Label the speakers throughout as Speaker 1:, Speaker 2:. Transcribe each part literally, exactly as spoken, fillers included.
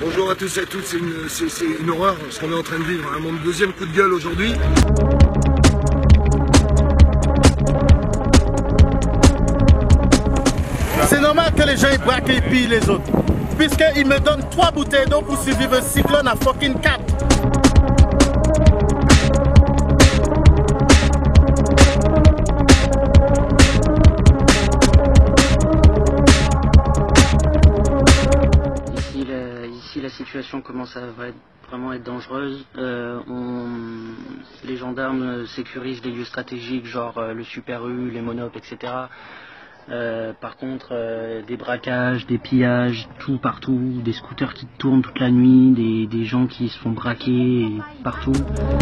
Speaker 1: Bonjour à tous et à toutes, c'est une, c'est, c'est une horreur ce qu'on est en train de vivre, hein. Mon deuxième coup de gueule aujourd'hui.
Speaker 2: C'est normal que les gens ils braquent et pillent les autres. Puisqu'ils me donnent trois bouteilles d'eau pour survivre un cyclone à fucking quatre.
Speaker 3: Ici la, ici, la situation commence à être, vraiment être dangereuse. Euh, on, les gendarmes sécurisent des lieux stratégiques, genre euh, le Super U, les monopes, et cetera. Euh, par contre, euh, des braquages, des pillages, tout partout, des scooters qui tournent toute la nuit, des, des gens qui se font braquer partout.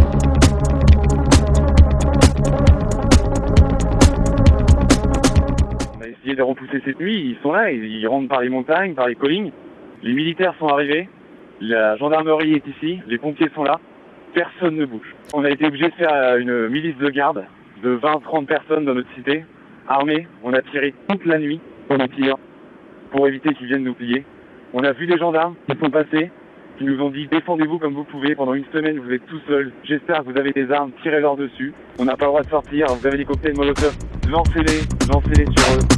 Speaker 4: On a essayé de repousser cette nuit, ils sont là, ils rentrent par les montagnes, par les collines. Les militaires sont arrivés, la gendarmerie est ici, les pompiers sont là, personne ne bouge. On a été obligé de faire une milice de garde de vingt à trente personnes dans notre cité. Armés, on a tiré toute la nuit pendant tir pour éviter qu'ils viennent nous piller. On a vu des gendarmes qui sont passés, qui nous ont dit défendez-vous comme vous pouvez, pendant une semaine vous êtes tout seuls, j'espère que vous avez des armes, tirez-leur dessus. On n'a pas le droit de sortir, vous avez des cocktails Molotov, lancez-les, lancez-les sur eux.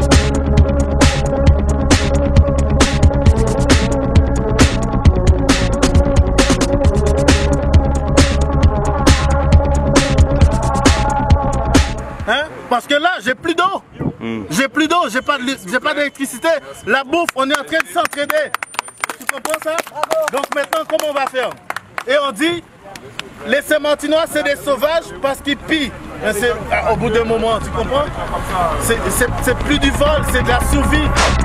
Speaker 2: Hein? Parce que là, j'ai plus d'eau. Mm. J'ai plus d'eau, j'ai pas d'électricité. La bouffe, on est en train de s'entraider. Tu comprends ça? Donc maintenant, comment on va faire? Et on dit, les Sémentinois, c'est des sauvages parce qu'ils pillent. Au bout d'un moment, tu comprends? C'est plus du vol, c'est de la survie.